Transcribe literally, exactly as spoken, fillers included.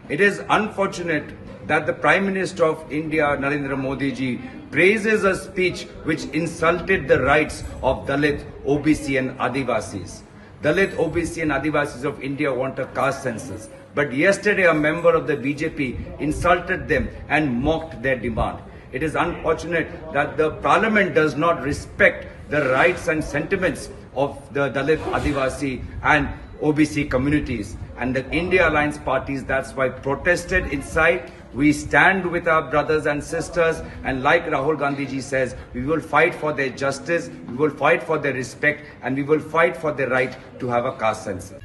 It is unfortunate that the Prime Minister of India, Narendra Modi ji, praises a speech which insulted the rights of Dalit, O B C and Adivasis. Dalit, O B C and Adivasis of India want a caste census. But yesterday a member of the B J P insulted them and mocked their demand. It is unfortunate that the Parliament does not respect the rights and sentiments of the Dalit, Adivasi and O B C communities. And the India Alliance parties, that's why protested inside. We stand with our brothers and sisters, and like Rahul Gandhi ji says, we will fight for their justice, we will fight for their respect, and we will fight for their right to have a caste census.